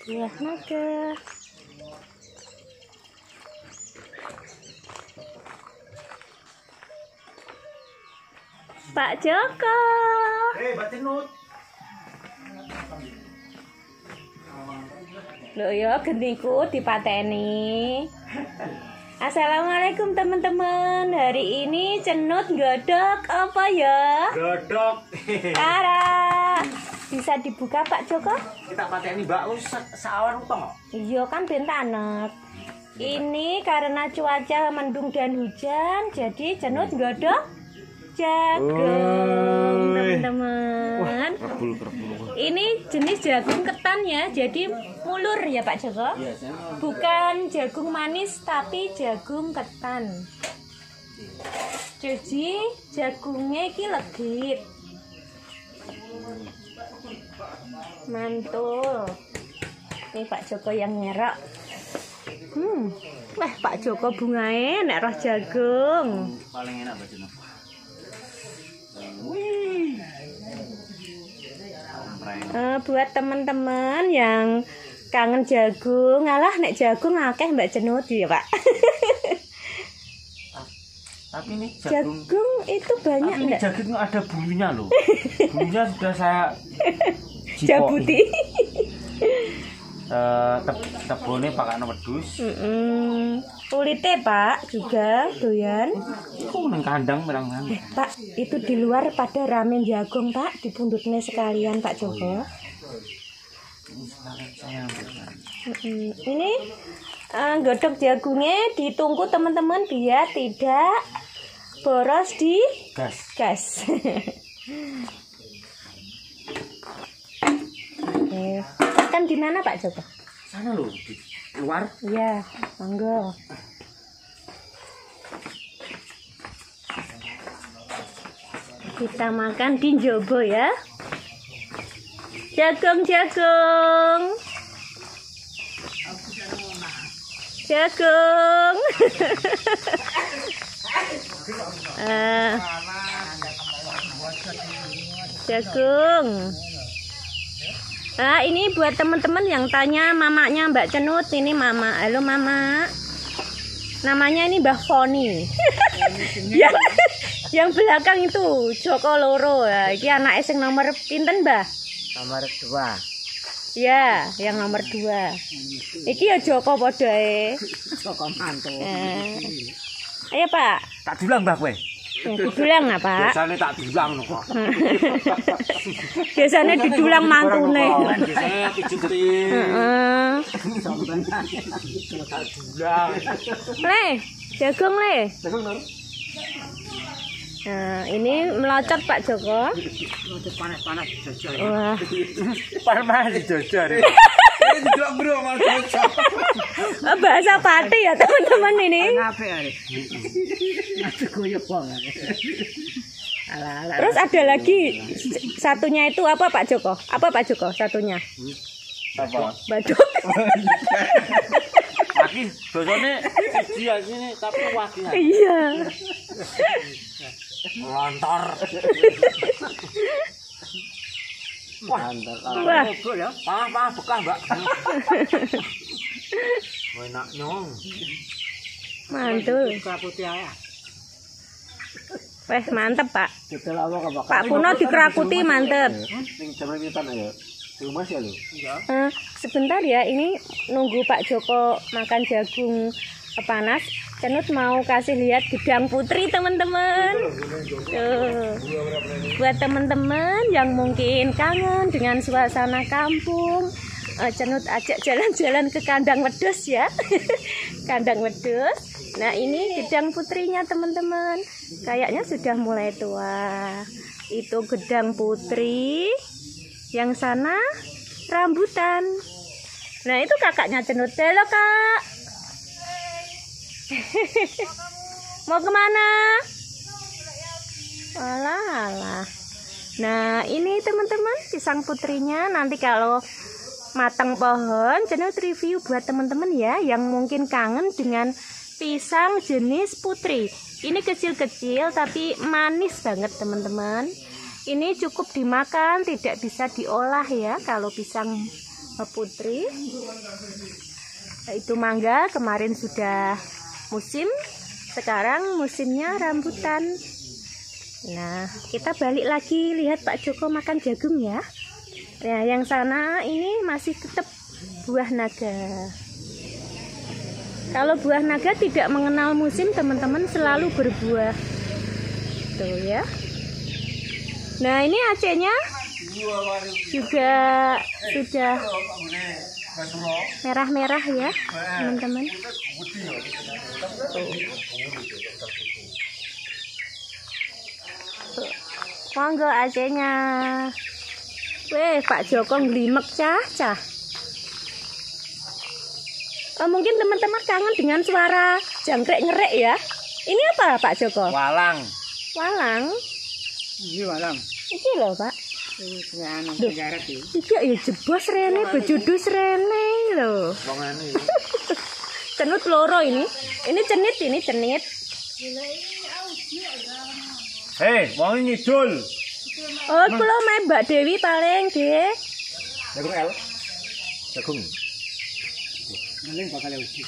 buah naga. Pak Joko. Mbak Tinut. Loh ya gentiku dipateni. Assalamualaikum teman-teman. Hari ini Cenut godok apa ya? Godok. Ara. Bisa dibuka Pak Joko? Kita pateni Mbak sawan toh. Iya kan ben tanek. Ini karena cuaca mendung dan hujan, jadi Cenut godok jagung, teman-teman. Ini jenis jagung ketan ya, jadi mulur ya Pak Joko. Bukan jagung manis tapi jagung ketan. Jadi jagungnya ini legit. Mantul. Ini Pak Joko yang ngerok. Wah Pak Joko bungae nek roh jagung. Paling enak Mbak Tinut. Buat teman-teman yang kangen jagung, alah nek jagung akeh Mbak Cenut ya Pak. Tapi ini jagung itu banyak enggak? Jagung ada bulunya loh. Bulunya sudah saya jabuti. Tebone pakai wedhus. Kulitnya Pak juga doyan. Kok nang kandang merang-merang. Pak, itu di luar pada ramen jagung Pak, di pundutnya sekalian Pak Joko. Ini godok jagungnya ditunggu teman-teman biar tidak boros di gas. Oke. Makan di mana Pak Joko? Sana loh, di luar. Iya, monggo. Kita makan di Jobo ya. Jagung. Jagung. Jagung. Ini buat teman-teman yang tanya mamanya Mbak Cenut, ini mama. Halo mama. Namanya ini Mbah Foni. yang belakang itu Joko Loro ya. Iki anak sing nomor pinten, Mbah? Nomor 2. Ya, yang nomor 2. Iki ya Joko podoe. Joko mantu. Ayo, Pak. Tak dulang, Mbah kowe. Didulang nggak Pak? Biasanya tak dulang kok. Biasanya didulang mantune. Biasanya pijutin. Tak dulang. Le, jagung le. Nah, ini melocot Pak Joko. Panas-panas jajar. Wah. Panas jajar. Bahasa Pati ya teman-teman ini. Terus ada lagi satunya itu apa Pak Joko? Apa Pak Joko satunya? Apa? Badut. Lagi dosane siji sini tapi wagi. Iya. Lontor. Wah, ya. Panah bekah, Mbak. Enak nyong. Mantul. Wes mantep, Pak. Pak Puno dikerakuti mantep. Sebentar ya, ini nunggu Pak Joko makan jagung panas. Cenut mau kasih lihat gedang putri teman-teman. Buat teman-teman yang mungkin kangen dengan suasana kampung, Cenut ajak jalan-jalan ke kandang wedhus ya. Kandang wedhus. Nah ini gedang putrinya teman-teman. Kayaknya sudah mulai tua. Itu gedang putri. Yang sana rambutan. Nah itu kakaknya Cenut. Halo kak. Mau kemana? Alah. Nah ini teman-teman pisang putrinya. Nanti kalau matang pohon Cenut review buat teman-teman ya yang mungkin kangen dengan pisang jenis putri. Ini kecil-kecil tapi manis banget teman-teman. Ini cukup dimakan, tidak bisa diolah ya kalau pisang putri. Itu mangga kemarin sudah musim, sekarang musimnya rambutan. Nah, kita balik lagi lihat Pak Joko makan jagung ya. Nah, yang sana ini masih tetap buah naga. Kalau buah naga tidak mengenal musim, teman-teman, selalu berbuah. Tuh ya. Nah, ini acehnya juga sudah merah-merah ya, teman-teman. Monggo acehnya. Weh, Pak Joko ngelimek cah. Mungkin teman-teman kangen dengan suara jangkrik ngerek ya. Ini apa Pak Joko? Walang. Walang. Ini walang. Iki loh Pak. Duh, iki ya jebos rene, bejudus rene lho. Wong ane. Cenut loro ini. Ini cenit. Hei, wong ngidul. Oh, kula main Mbak Dewi paling, Dek. Jagung L. Jagung. Paling bakal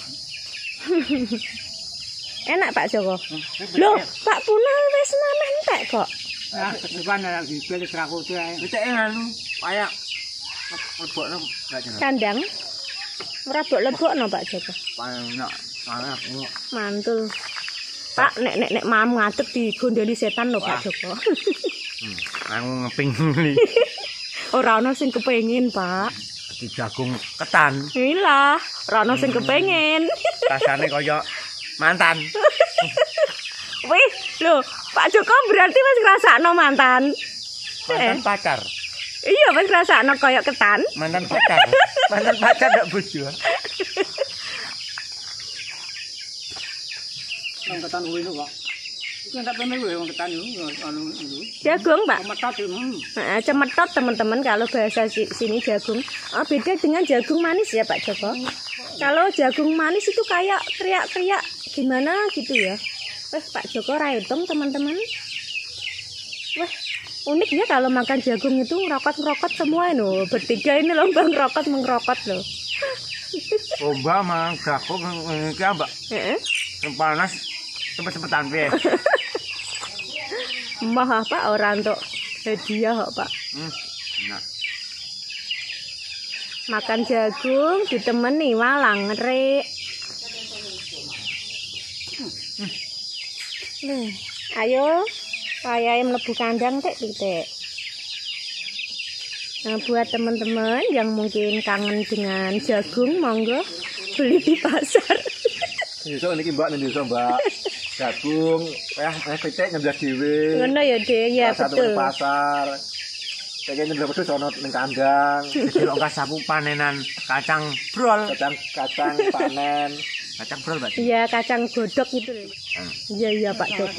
Enak Pak Joko. Loh, Pak Punal wis nanah entek kok. Ah, depan lagi pilih seraku tuh ae. Wis anu, payak. Lebokno enggak jelas. Kandang. Ora lebok-lebokno Pak Joko. Payak, payak. Mantul. Pak, nek mam ngadeg digondeli setan lho Pak Joko. Aku ngeping ini. Ora ono sing kepengin, Pak. Di jagung ketan. Iyalah, ora ono sing kepengin. Rasane kaya mantan. Wih, lho, Pak Joko berarti wis ngrasakno mantan. Mantan pacar. Iya, wis ngrasakno kaya ketan. Mantan pacar. Mantan pacar ndak bojo. Wong ketan kuwi lho, Pak. Iku tak pemeh kuwi wong ketan niku anu niku. Jagung, Pak. Cemetot. Heeh, cemetot teman-teman kalau bahasa sini jagung. Beda dengan jagung manis ya, Pak Joko. Kalau jagung manis itu kayak kriak-kriak gimana gitu ya. Pak Joko raidong teman-teman. Wah, unik ya kalau makan jagung itu ngerokot-ngerokot semua loh. Bertiga ini lomba ngerokot loh. Lomba mang jagung iki Mbak. Heeh. Panas cepet-cepetan piye? Mah apa orang untuk hadiah kok Pak. Enak. Makan jagung ditemani walang ngerik. Ayo, kayak mlebu kandang titik. Nah, buat teman-teman yang mungkin kangen dengan jagung, monggo beli di pasar. Nyusuk niki Mbak nyusuk Mbak. Jagung, pitik ngendlas dhewe. Ngono ya, Dek. Ya betul. Satu pasar. Pengen ngendlas wedhus ono ning kandang. Delok kasapu panenan kacang brol. Kacang panen. Kacang brol, Mbak. Iya, kacang godok itu. Iya Pak Joko.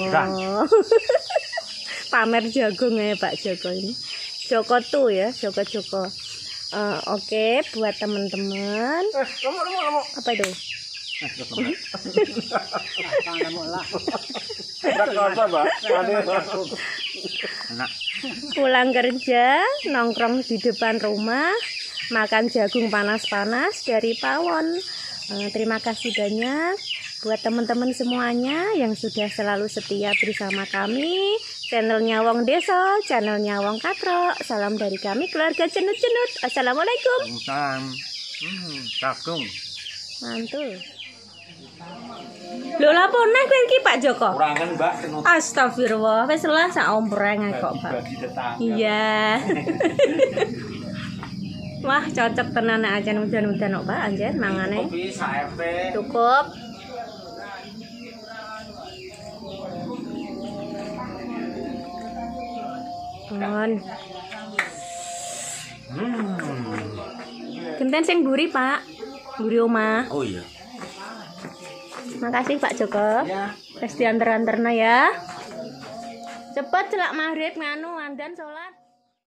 Pamer jagung ya Pak Joko ini. Joko tuh ya, Joko. Oke, buat teman-teman. Apa itu? Pulang kerja, nongkrong di depan rumah, makan jagung panas-panas dari pawon. Terima kasih banyak buat teman-teman semuanya yang sudah selalu setia bersama kami. Channelnya Wong Desa, channelnya Wong Katro. Salam dari kami keluarga cenut-cenut. Assalamualaikum. Salam. Jagung. Mantul. Lho lapo neh kowe iki Pak Joko? Kurangan Mbak cenut. Astagfirullah, wis lah sak ompreng kok Pak. Iya. Wah, cocok tenan nek ajen udan-udan kok Pak, anjen mangane. Cukup. Mon. Genten sing mburi Pak. Mburi omah. Oh iya. Makasih Pak Joko. Ya. Wis dianter-anterna ya. Cepet celak maghrib nganu andan salat.